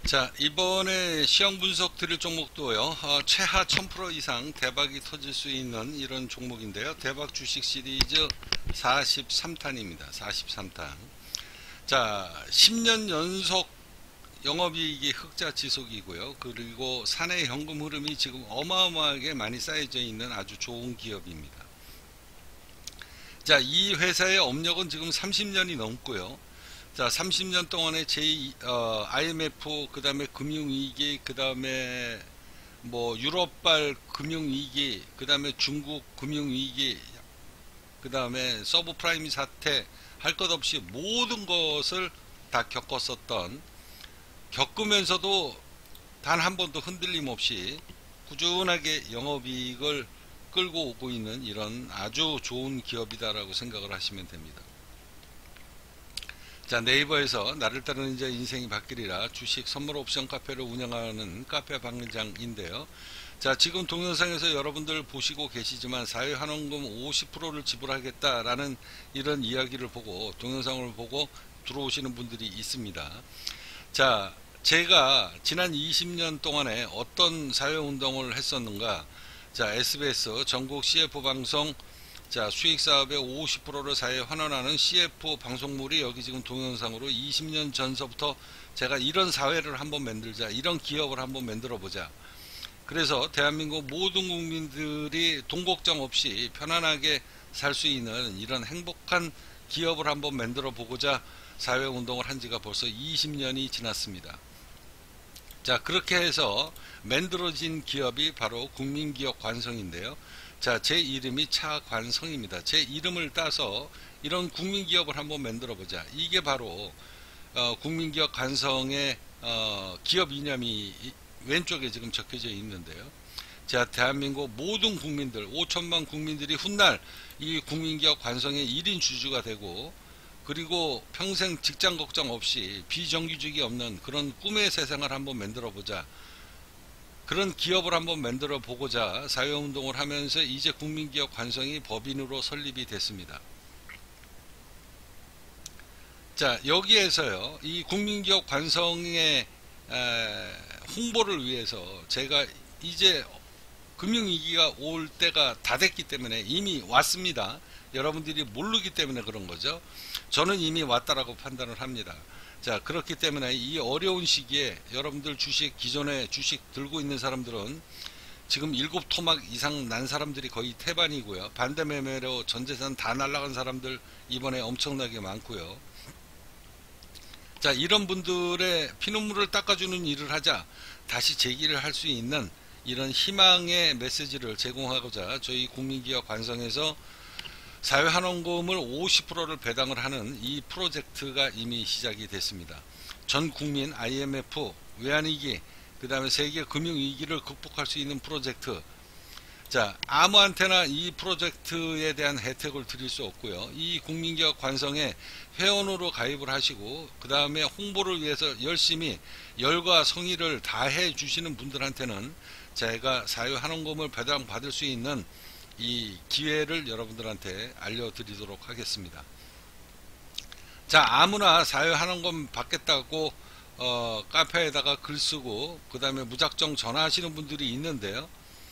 자, 이번에 시험 분석 드릴 종목도요, 최하 1000% 이상 대박이 터질 수 있는 이런 종목인데요. 대박 주식 시리즈 43탄입니다. 43탄. 자, 10년 연속 영업이익이 흑자 지속이고요. 그리고 사내 현금 흐름이 지금 어마어마하게 많이 쌓여져 있는 아주 좋은 기업입니다. 자, 이 회사의 업력은 지금 30년이 넘고요. 자, 30년 동안에 IMF, 그 다음에 금융위기, 그 다음에 뭐 유럽발 금융위기, 그 다음에 중국 금융위기, 그 다음에 서브프라임 사태, 할 것 없이 모든 것을 다 겪으면서도 단 한 번도 흔들림 없이 꾸준하게 영업이익을 끌고 오고 있는 이런 아주 좋은 기업이다라고 생각을 하시면 됩니다. 자, 네이버에서 나를 따르는 자 인생이 바뀌리라 주식 선물 옵션 카페를 운영하는 카페 방장인데요. 자, 지금 동영상에서 여러분들 보시고 계시지만 사회환원금 50%를 지불하겠다라는 이런 이야기를 보고 동영상을 보고 들어오시는 분들이 있습니다. 자, 제가 지난 20년 동안에 어떤 사회운동을 했었는가. 자, SBS 전국 CF 방송, 자, 수익사업의 50%를 사회에 환원하는 CF 방송물이 여기 지금 동영상으로 20년 전서부터 제가 이런 사회를 한번 만들자, 이런 기업을 한번 만들어 보자. 그래서 대한민국 모든 국민들이 돈 걱정 없이 편안하게 살 수 있는 이런 행복한 기업을 한번 만들어 보고자 사회운동을 한 지가 벌써 20년이 지났습니다. 자, 그렇게 해서 만들어진 기업이 바로 국민기업 관성인데요. 자, 제 이름이 차관성입니다. 제 이름을 따서 이런 국민기업을 한번 만들어 보자. 이게 바로 국민기업 관성의 기업 이념이 왼쪽에 지금 적혀져 있는데요. 자, 대한민국 모든 국민들 5천만 국민들이 훗날 이 국민기업 관성의 1인 주주가 되고, 그리고 평생 직장 걱정 없이 비정규직이 없는 그런 꿈의 세상을 한번 만들어 보자. 그런 기업을 한번 만들어 보고자 사회운동을 하면서 이제 국민기업 관성이 법인으로 설립이 됐습니다. 자, 여기에서요, 이 국민기업 관성의 홍보를 위해서 제가 이제 금융위기가 올 때가 다 됐기 때문에 이미 왔습니다. 여러분들이 모르기 때문에 그런 거죠. 저는 이미 왔다라고 판단을 합니다. 자, 그렇기 때문에 이 어려운 시기에 여러분들 기존에 주식 들고 있는 사람들은 지금 7토막 이상 난 사람들이 거의 태반이고요. 반대매매로 전재산 다 날라간 사람들 이번에 엄청나게 많고요. 자, 이런 분들의 피눈물을 닦아주는 일을 하자, 다시 재기를 할 수 있는 이런 희망의 메시지를 제공하고자 저희 국민기업 관성에서 사회환원금을 50%를 배당을 하는 이 프로젝트가 이미 시작이 됐습니다. 전 국민 IMF, 외환위기, 그 다음에 세계 금융위기를 극복할 수 있는 프로젝트. 자, 아무한테나 이 프로젝트에 대한 혜택을 드릴 수 없고요. 이 국민기업 관성에 회원으로 가입을 하시고 그 다음에 홍보를 위해서 열심히 열과 성의를 다해 주시는 분들한테는 제가 사회환원금을 배당 받을 수 있는 이 기회를 여러분들한테 알려드리도록 하겠습니다. 자, 아무나 사회환원금 받겠다고 카페에다가 글 쓰고 그 다음에 무작정 전화하시는 분들이 있는데요.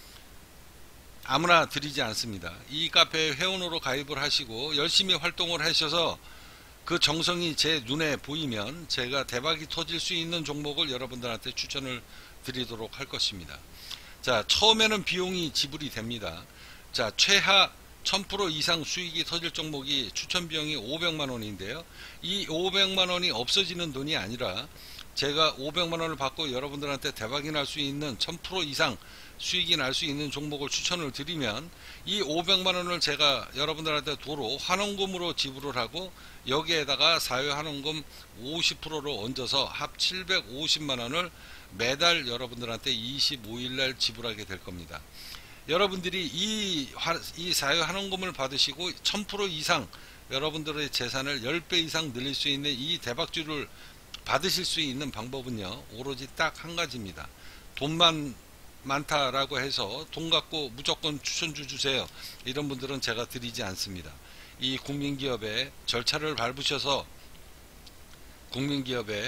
아무나 드리지 않습니다. 이 카페에 회원으로 가입을 하시고 열심히 활동을 하셔서 그 정성이 제 눈에 보이면 제가 대박이 터질 수 있는 종목을 여러분들한테 추천을 드리도록 할 것입니다. 자, 처음에는 비용이 지불이 됩니다. 자, 최하 1000% 이상 수익이 터질 종목이 추천 비용이 500만원인데요. 이 500만원이 없어지는 돈이 아니라 제가 500만원을 받고 여러분들한테 대박이 날 수 있는 1000% 이상 수익이 날 수 있는 종목을 추천을 드리면 이 500만원을 제가 여러분들한테 도로 환원금으로 지불을 하고 여기에다가 사회환원금 50%를 얹어서 합 750만원을 매달 여러분들한테 25일날 지불하게 될 겁니다. 여러분들이 이 사회환원금을 받으시고 1000% 이상 여러분들의 재산을 10배 이상 늘릴 수 있는 이 대박주를 받으실 수 있는 방법은요, 오로지 딱 한 가지입니다. 돈만 많다라고 해서 돈 갖고 무조건 추천주 주세요, 이런 분들은 제가 드리지 않습니다. 이 국민기업의 절차를 밟으셔서 국민기업의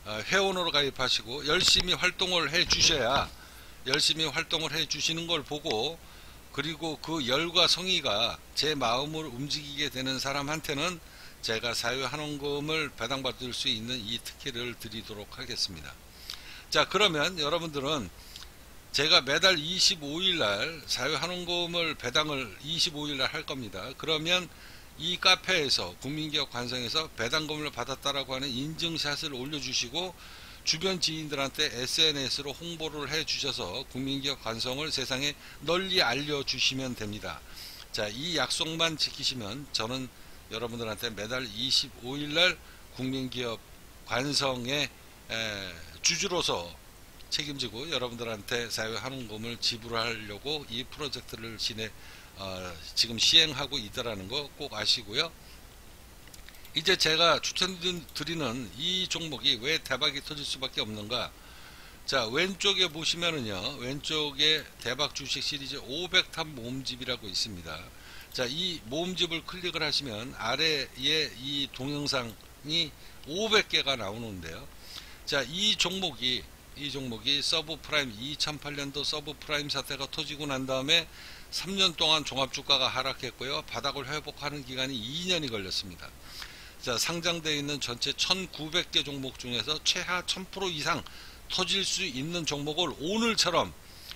회원으로 가입하시고 열심히 활동을 해 주셔야, 열심히 활동을 해 주시는 걸 보고, 그리고 그 열과 성의가 제 마음을 움직이게 되는 사람한테는 제가 사회환원금을 배당받을 수 있는 이 특혜를 드리도록 하겠습니다. 자, 그러면 여러분들은 제가 매달 25일날 사회환원금을 배당을 25일날 할 겁니다. 그러면 이 카페에서, 국민기업관성에서 배당금을 받았다라고 하는 인증샷을 올려주시고 주변 지인들한테 SNS로 홍보를 해 주셔서 국민기업관성을 세상에 널리 알려주시면 됩니다. 자, 이 약속만 지키시면 저는 여러분들한테 매달 25일날 국민기업관성의 주주로서 책임지고 여러분들한테 사회환원금을 지불하려고 이 프로젝트를 지금 시행하고 있다라는 거 꼭 아시고요. 이제 제가 추천드리는 이 종목이 왜 대박이 터질 수밖에 없는가. 자, 왼쪽에 보시면은요, 왼쪽에 대박 주식 시리즈 500탑 모음집이라고 있습니다. 자, 이 모음집을 클릭을 하시면 아래에 이 동영상이 500개가 나오는데요. 자, 이 종목이 서브프라임 2008년도 서브프라임 사태가 터지고 난 다음에 3년 동안 종합주가가 하락했고요. 바닥을 회복하는 기간이 2년이 걸렸습니다. 자, 상장되어 있는 전체 1900개 종목 중에서 최하 1000% 이상 터질 수 있는 종목을 오늘처럼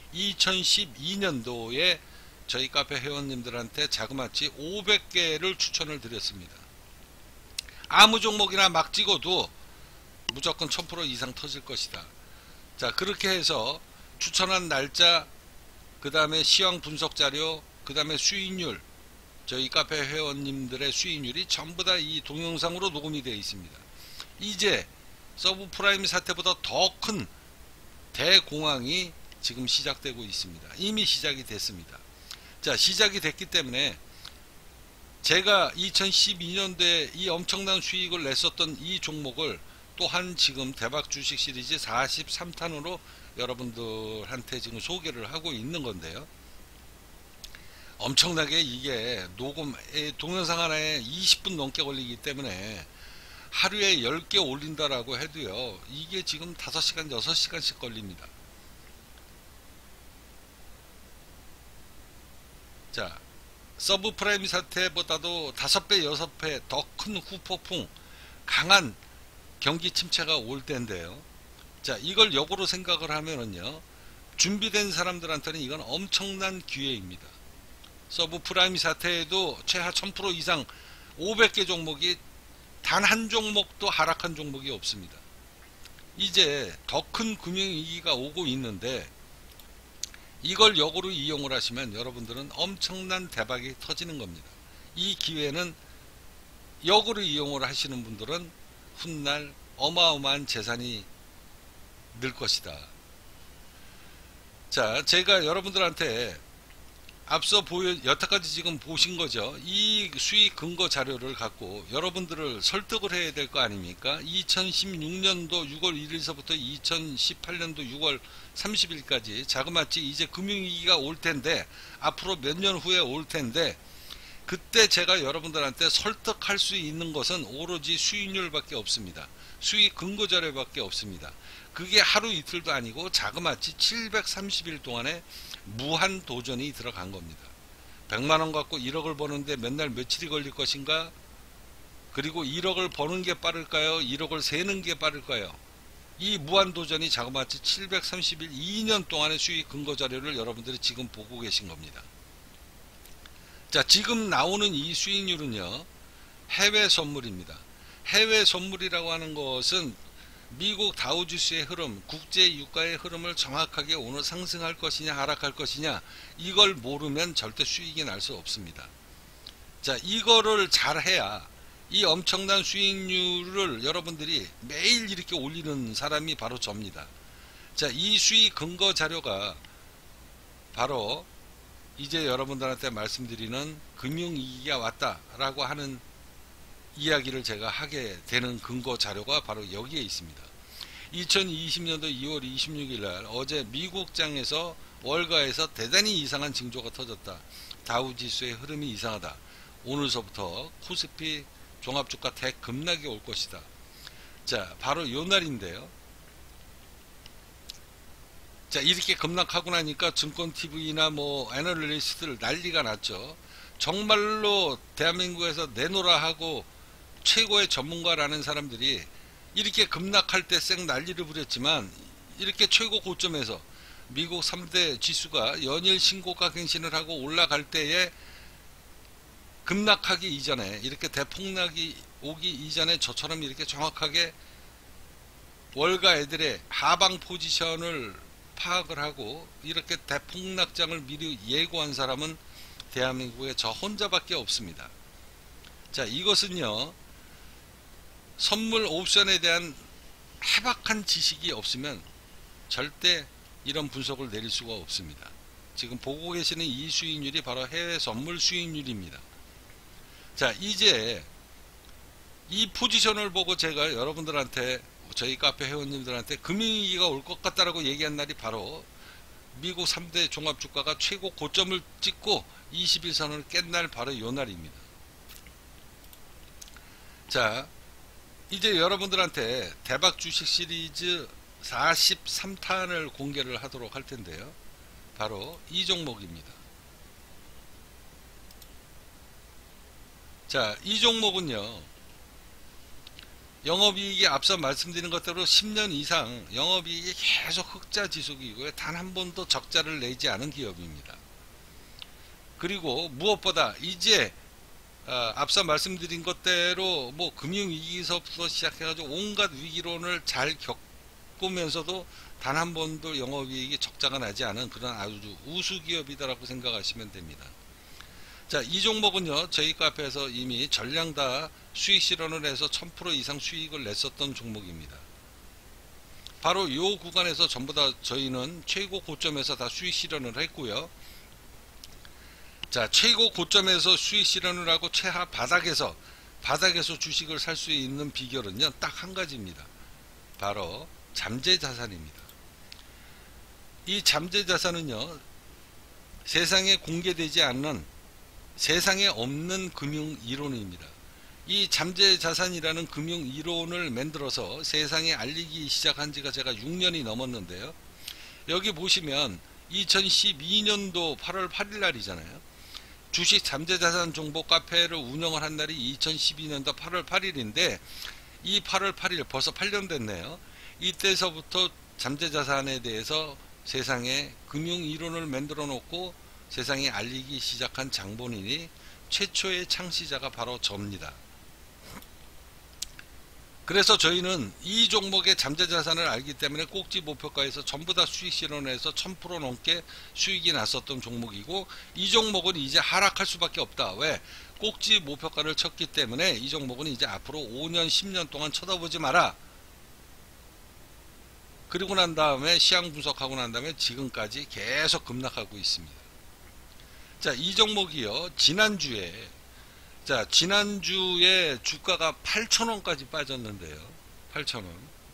2012년도에 저희 카페 회원님들한테 자그마치 500개를 추천을 드렸습니다. 아무 종목이나 막 찍어도 무조건 1000% 이상 터질 것이다. 자, 그렇게 해서 추천한 날짜, 그 다음에 시황 분석 자료, 그 다음에 수익률, 저희 카페 회원님들의 수익률이 전부 다 이 동영상으로 녹음이 되어 있습니다. 이제 서브프라임 사태보다 더 큰 대공황이 지금 시작되고 있습니다. 이미 시작이 됐습니다. 자, 시작이 됐기 때문에 제가 2012년도에 이 엄청난 수익을 냈었던 이 종목을 또한 지금 대박 주식 시리즈 43탄으로 여러분들한테 지금 소개를 하고 있는 건데요. 엄청나게 이게 녹음, 동영상 하나에 20분 넘게 걸리기 때문에 하루에 10개 올린다라고 해도요, 이게 지금 5시간, 6시간씩 걸립니다. 자, 서브프라임 사태보다도 5배, 6배 더 큰 후폭풍, 강한 경기 침체가 올 때인데요. 자, 이걸 역으로 생각을 하면은요, 준비된 사람들한테는 이건 엄청난 기회입니다. 서브프라임 사태에도 최하 1000% 이상 500개 종목이 단 한 종목도 하락한 종목이 없습니다. 이제 더 큰 금융위기가 오고 있는데 이걸 역으로 이용을 하시면 여러분들은 엄청난 대박이 터지는 겁니다. 이 기회는 역으로 이용을 하시는 분들은 훗날 어마어마한 재산이 늘 것이다. 자, 제가 여러분들한테 앞서 여태까지 지금 보신 거죠. 이 수익 근거 자료를 갖고 여러분들을 설득을 해야 될 거 아닙니까? 2016년도 6월 1일서부터 2018년도 6월 30일까지 자그마치 이제 금융위기가 올 텐데, 앞으로 몇 년 후에 올 텐데, 그때 제가 여러분들한테 설득할 수 있는 것은 오로지 수익률밖에 없습니다. 수익 근거 자료밖에 없습니다. 그게 하루 이틀도 아니고 자그마치 730일 동안에 무한 도전이 들어간 겁니다. 100만원 갖고 1억을 버는데 맨날 며칠이 걸릴 것인가? 그리고 1억을 버는 게 빠를까요? 1억을 세는 게 빠를까요? 이 무한 도전이 자그마치 730일, 2년 동안의 수익 근거 자료를 여러분들이 지금 보고 계신 겁니다. 자, 지금 나오는 이 수익률은요, 해외 선물입니다. 해외 선물이라고 하는 것은 미국 다우지수의 흐름, 국제 유가의 흐름을 정확하게 오늘 상승할 것이냐 하락할 것이냐, 이걸 모르면 절대 수익이 날 수 없습니다. 자, 이거를 잘 해야 이 엄청난 수익률을 여러분들이 매일 이렇게 올리는 사람이 바로 접니다. 자, 이 수익 근거 자료가 바로 이제 여러분들한테 말씀드리는 금융위기가 왔다라고 하는 이야기를 제가 하게 되는 근거 자료가 바로 여기에 있습니다. 2020년도 2월 26일 날 어제 미국장에서 월가에서 대단히 이상한 징조가 터졌다. 다우지수의 흐름이 이상하다. 오늘서부터 코스피 종합주가 대급락이 올 것이다. 자, 바로 요 날인데요. 자, 이렇게 급락하고 나니까 증권TV나 뭐 애널리스트들 난리가 났죠. 정말로 대한민국에서 내놓으라 하고 최고의 전문가라는 사람들이 이렇게 급락할 때 쌩 난리를 부렸지만, 이렇게 최고 고점에서 미국 3대 지수가 연일 신고가 갱신을 하고 올라갈 때에 급락하기 이전에, 이렇게 대폭락이 오기 이전에 저처럼 이렇게 정확하게 월가 애들의 하방 포지션을 파악을 하고 이렇게 대폭락장을 미리 예고한 사람은 대한민국에 저 혼자밖에 없습니다. 자, 이것은요, 선물 옵션에 대한 해박한 지식이 없으면 절대 이런 분석을 내릴 수가 없습니다. 지금 보고 계시는 이 수익률이 바로 해외 선물 수익률입니다. 자, 이제 이 포지션을 보고 제가 여러분들한테, 저희 카페 회원님들한테 금융위기가 올 것 같다라고 얘기한 날이 바로 미국 3대 종합주가가 최고 고점을 찍고 21선을 깬 날, 바로 요 날입니다. 자, 이제 여러분들한테 대박 주식 시리즈 43탄을 공개를 하도록 할 텐데요. 바로 이 종목입니다. 자, 이 종목은요, 영업이익이 앞서 말씀드린 것대로 10년 이상 영업이익이 계속 흑자 지속이고요. 단 한 번도 적자를 내지 않은 기업입니다. 그리고 무엇보다 이제 앞서 말씀드린 것대로 뭐 금융위기서부터 시작해가지고 온갖 위기론을 잘 겪으면서도 단 한 번도 영업이익이 적자가 나지 않은 그런 아주 우수기업이다라고 생각하시면 됩니다. 자, 이 종목은요, 저희 카페에서 이미 전량 다 수익 실현을 해서 1000% 이상 수익을 냈었던 종목입니다. 바로 이 구간에서 전부 다 저희는 최고 고점에서 다 수익 실현을 했고요. 자, 최고 고점에서 수익 실현을 하고 최하 바닥에서 주식을 살 수 있는 비결은요, 딱 한 가지입니다. 바로 잠재 자산입니다. 이 잠재 자산은요, 세상에 공개되지 않는, 세상에 없는 금융 이론입니다. 이 잠재 자산이라는 금융 이론을 만들어서 세상에 알리기 시작한 지가 제가 6년이 넘었는데요. 여기 보시면 2012년도 8월 8일 날이잖아요. 주식 잠재 자산 정보 카페를 운영을 한 날이 2012년도 8월 8일인데 이 8월 8일 벌써 8년 됐네요. 이때서부터 잠재 자산에 대해서 세상에 금융 이론을 만들어 놓고 세상에 알리기 시작한 장본인이 최초의 창시자가 바로 저입니다. 그래서 저희는 이 종목의 잠재 자산을 알기 때문에 꼭지 목표가에서 전부 다 수익 실현해서 1000% 넘게 수익이 났었던 종목이고, 이 종목은 이제 하락할 수밖에 없다. 왜? 꼭지 목표가를 쳤기 때문에 이 종목은 이제 앞으로 5년 10년 동안 쳐다보지 마라. 그리고 난 다음에 시황 분석하고 난 다음에 지금까지 계속 급락하고 있습니다. 자, 이 종목이요, 지난주에 주가가 8,000원까지 빠졌는데요. 8,000원.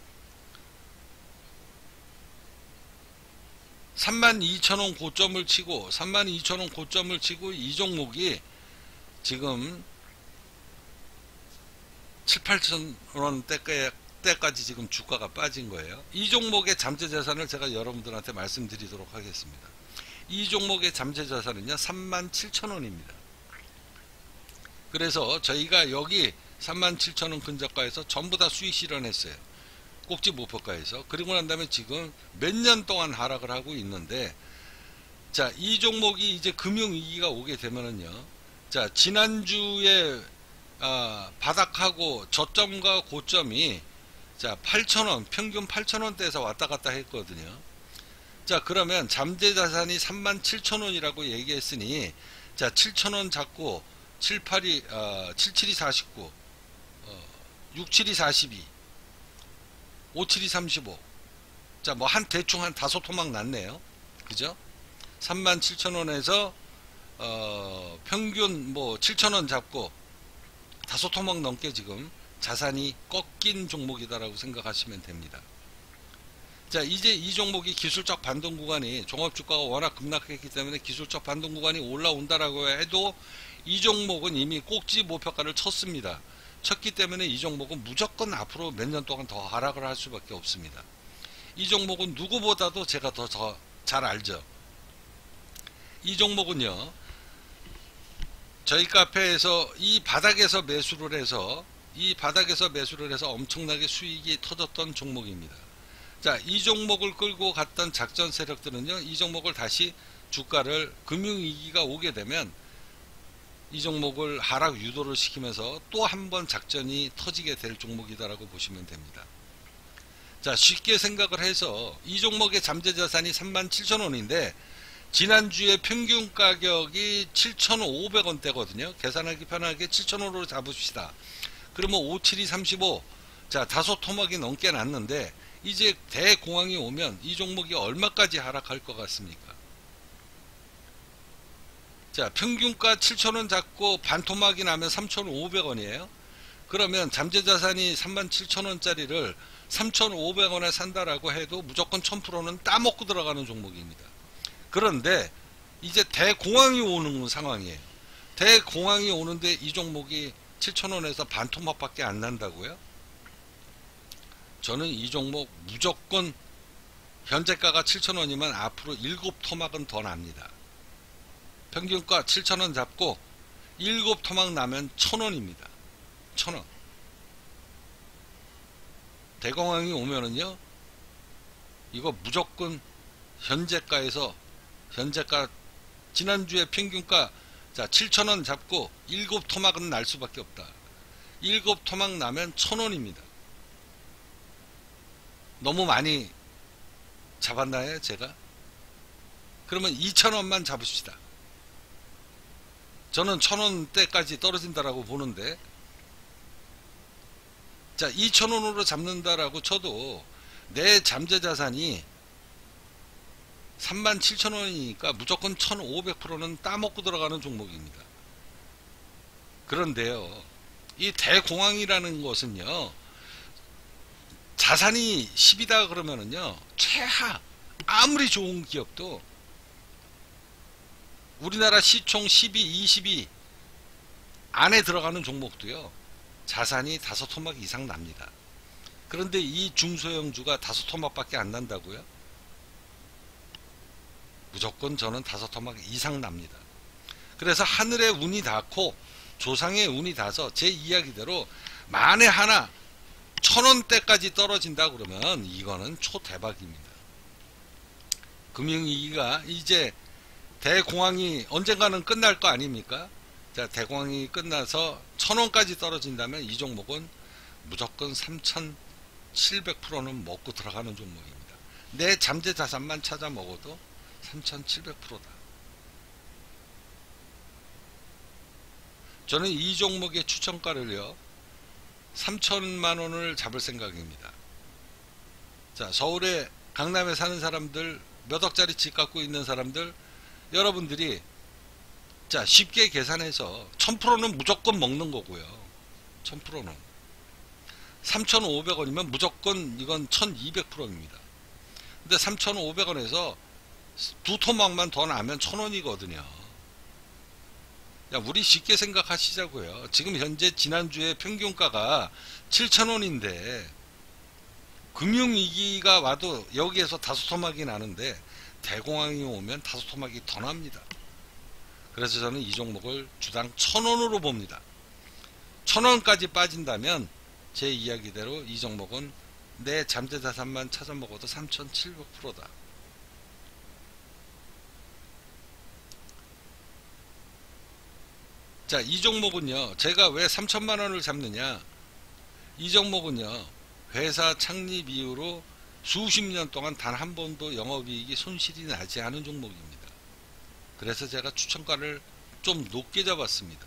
32,000원 고점을 치고, 32,000원 고점을 치고 이 종목이 지금 7, 8,000원 때까지 지금 주가가 빠진 거예요. 이 종목의 잠재 자산을 제가 여러분들한테 말씀드리도록 하겠습니다. 이 종목의 잠재 자산은요, 37,000원입니다. 그래서 저희가 여기 37,000원 근저가에서 전부 다 수익 실현했어요. 꼭지 목표가에서. 그리고 난 다음에 지금 몇 년 동안 하락을 하고 있는데, 자, 이 종목이 이제 금융위기가 오게 되면은요, 자, 지난주에 바닥하고 저점과 고점이 자, 8,000원, 평균 8,000원대에서 왔다 갔다 했거든요. 자, 그러면 잠재 자산이 37,000원이라고 얘기했으니, 자, 7,000원 잡고 77이 49, 67이 42, 57이 35. 자, 뭐 대충 한 5토막 났네요. 그죠? 37,000원에서 평균 뭐 7,000원 잡고 5토막 넘게 지금 자산이 꺾인 종목이다라고 생각하시면 됩니다. 자, 이제 이 종목이 기술적 반동 구간이, 종합주가가 워낙 급락했기 때문에 기술적 반동 구간이 올라온다라고 해도 이 종목은 이미 꼭지 목표가를 쳤습니다. 쳤기 때문에 이 종목은 무조건 앞으로 몇 년 동안 더 하락을 할 수밖에 없습니다. 이 종목은 누구보다도 제가 더 잘 알죠. 이 종목은요, 저희 카페에서 이 바닥에서 매수를 해서 엄청나게 수익이 터졌던 종목입니다. 자, 이 종목을 끌고 갔던 작전 세력들은요, 이 종목을 다시 주가를 금융위기가 오게 되면 이 종목을 하락 유도를 시키면서 또 한 번 작전이 터지게 될 종목이다라고 보시면 됩니다. 자, 쉽게 생각을 해서 이 종목의 잠재자산이 37,000원인데 지난주에 평균 가격이 7,500원대거든요. 계산하기 편하게 7,000원으로 잡읍시다. 그러면 57이 35. 자, 다소 토막이 넘게 났는데 이제 대공황이 오면 이 종목이 얼마까지 하락할 것 같습니까? 자, 평균가 7,000원 잡고 반토막이 나면 3,500원이에요. 그러면 잠재자산이 37,000원짜리를 3,500원에 산다라고 해도 무조건 1000%는 따먹고 들어가는 종목입니다. 그런데 이제 대공황이 오는 상황이에요. 대공황이 오는데 이 종목이 7,000원에서 반토막밖에 안 난다고요? 저는 이 종목 무조건 현재가가 7,000원이면 앞으로 7토막은 더 납니다. 평균가 7,000원 잡고 7토막 나면 1,000원입니다. 1,000원. 대공황이 오면은요, 이거 무조건 현재가 지난주에 평균가, 자, 7,000원 잡고 7토막은 날 수밖에 없다. 7토막 나면 1,000원입니다. 너무 많이 잡았나요, 제가? 그러면 2,000원만 잡읍시다. 저는 1,000원대까지 떨어진다라고 보는데, 자, 2,000원으로 잡는다라고 쳐도 내 잠재자산이 37,000원이니까 무조건 1,500%는 따먹고 들어가는 종목입니다. 그런데요, 이 대공황이라는 것은요, 자산이 10이다 그러면은요, 최하 아무리 좋은 기업도 우리나라 시총 12, 22 안에 들어가는 종목도요, 자산이 5토막 이상 납니다. 그런데 이 중소형주가 5토막밖에 안 난다고요? 무조건 저는 5토막 이상 납니다. 그래서 하늘의 운이 닿고 조상의 운이 닿아서 제 이야기대로 만에 하나 1,000원대까지 떨어진다 그러면 이거는 초대박입니다. 금융위기가 이제 대공황이 언젠가는 끝날 거 아닙니까? 자, 대공황이 끝나서 1,000원까지 떨어진다면 이 종목은 무조건 3,700%는 먹고 들어가는 종목입니다. 내 잠재자산만 찾아 먹어도 3,700%다. 저는 이 종목의 추천가를요, 3,000만원을 잡을 생각입니다. 자, 서울에 강남에 사는 사람들, 몇 억짜리 집 갖고 있는 사람들, 여러분들이 자, 쉽게 계산해서 1,000%는 무조건 먹는 거고요. 1,000%는 3,500원이면 무조건 이건 1,200%입니다. 근데 3,500원에서 두 토막만 더 나면 1,000원이거든요. 야, 우리 쉽게 생각하시자고요. 지금 현재 지난주에 평균가가 7,000원인데 금융위기가 와도 여기에서 5토막이 나는데 대공황이 오면 5토막이 더 납니다. 그래서 저는 이 종목을 주당 1,000원으로 봅니다. 1,000원까지 빠진다면 제 이야기대로 이 종목은 내 잠재자산만 찾아 먹어도 3,700%다. 자, 이 종목은요, 제가 왜 3,000만원을 잡느냐, 이 종목은요, 회사 창립 이후로 수십 년 동안 단 한 번도 영업이익이 손실이 나지 않은 종목입니다. 그래서 제가 추천가를 좀 높게 잡았습니다.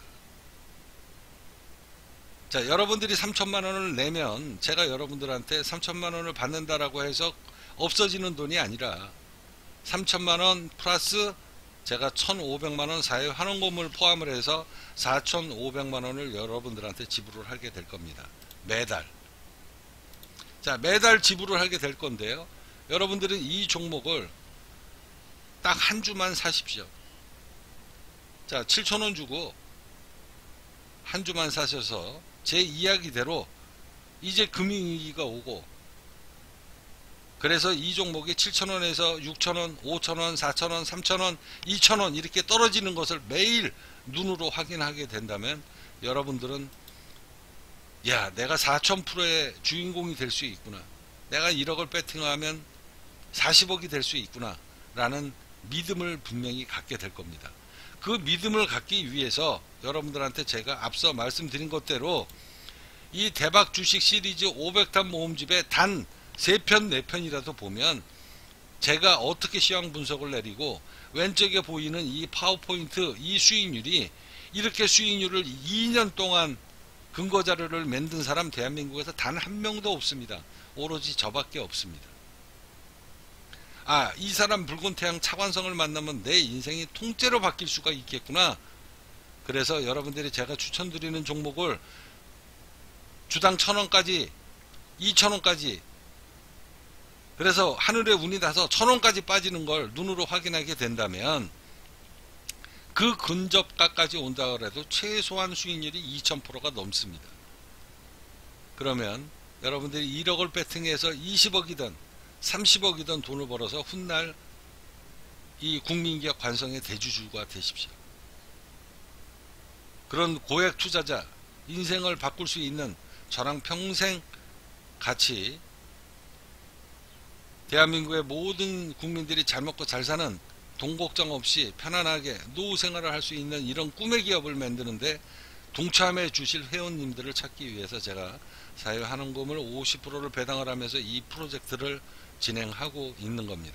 자, 여러분들이 3,000만원을 내면 제가 여러분들한테 3,000만원을 받는다라고 해서 없어지는 돈이 아니라 3,000만원 플러스 제가 1,500만원 사회 환원금을 포함을 해서 4,500만원을 여러분들한테 지불을 하게 될 겁니다. 매달. 자, 매달 지불을 하게 될 건데요, 여러분들은 이 종목을 딱 한 주만 사십시오. 자, 7,000원 주고 한 주만 사셔서 제 이야기대로 이제 금융위기가 오고, 그래서 이 종목이 7,000원에서 6,000원, 5,000원, 4,000원, 3,000원, 2,000원 이렇게 떨어지는 것을 매일 눈으로 확인하게 된다면 여러분들은 야, 내가 4,000%의 주인공이 될 수 있구나, 내가 1억을 배팅하면 40억이 될 수 있구나 라는 믿음을 분명히 갖게 될 겁니다. 그 믿음을 갖기 위해서 여러분들한테 제가 앞서 말씀드린 것대로 이 대박 주식 시리즈 500탄 모음집에 단 3편 4편이라도 보면 제가 어떻게 시황 분석을 내리고 왼쪽에 보이는 이 파워포인트 이 수익률이, 이렇게 수익률을 2년 동안 근거자료를 만든 사람 대한민국에서 단 한 명도 없습니다. 오로지 저밖에 없습니다. 아, 이 사람 붉은 태양 차관성을 만나면 내 인생이 통째로 바뀔 수가 있겠구나. 그래서 여러분들이 제가 추천드리는 종목을 주당 1,000원까지, 2,000원까지, 그래서 하늘에 운이 나서 1,000원까지 빠지는 걸 눈으로 확인하게 된다면 그 근접가까지 온다 그래도 최소한 수익률이 2,000%가 넘습니다. 그러면 여러분들이 1억을 배팅해서 20억이든 30억이든 돈을 벌어서 훗날 이 국민기업 관성의 대주주가 되십시오. 그런 고액 투자자, 인생을 바꿀 수 있는 저랑 평생 같이 대한민국의 모든 국민들이 잘 먹고 잘 사는, 돈 걱정 없이 편안하게 노후 생활을 할 수 있는 이런 꿈의 기업을 만드는데 동참해 주실 회원님들을 찾기 위해서 제가 사회환원금을 50%를 배당을 하면서 이 프로젝트를 진행하고 있는 겁니다.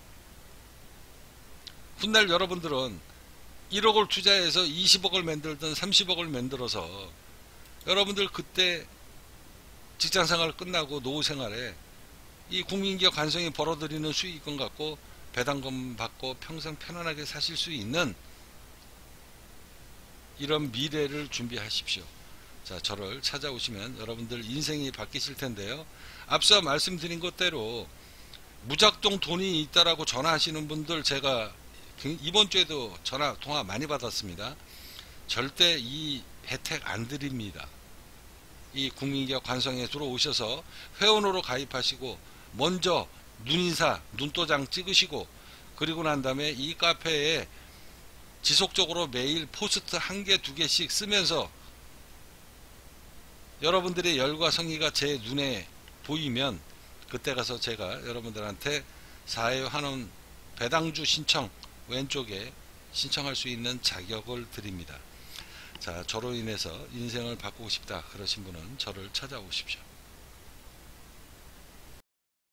훗날 여러분들은 1억을 투자해서 20억을 만들든 30억을 만들어서 여러분들 그때 직장생활 끝나고 노후생활에 이 국민기업 관성이 벌어들이는 수익금 갖고 배당금 받고 평생 편안하게 사실 수 있는 이런 미래를 준비하십시오. 자, 저를 찾아오시면 여러분들 인생이 바뀌실 텐데요. 앞서 말씀드린 것대로 무작정 돈이 있다라고 전화하시는 분들 제가 이번 주에도 전화 통화 많이 받았습니다. 절대 이 혜택 안 드립니다. 이 국민기업 관성에 들어오셔서 회원으로 가입하시고 먼저 눈인사, 눈도장 찍으시고 그리고 난 다음에 이 카페에 지속적으로 매일 포스트 1개, 2개씩 쓰면서 여러분들의 열과 성의가 제 눈에 보이면 그때 가서 제가 여러분들한테 사회환원 배당주 신청 왼쪽에 신청할 수 있는 자격을 드립니다. 자, 저로 인해서 인생을 바꾸고 싶다 그러신 분은 저를 찾아오십시오.